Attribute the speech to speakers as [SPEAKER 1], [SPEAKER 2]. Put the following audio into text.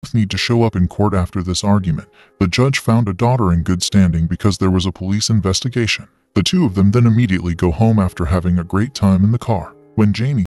[SPEAKER 1] need to show up in court after this argument. The judge found a daughter in good standing because there was a police investigation. The two of them then immediately go home after having a great time in the car. When Janie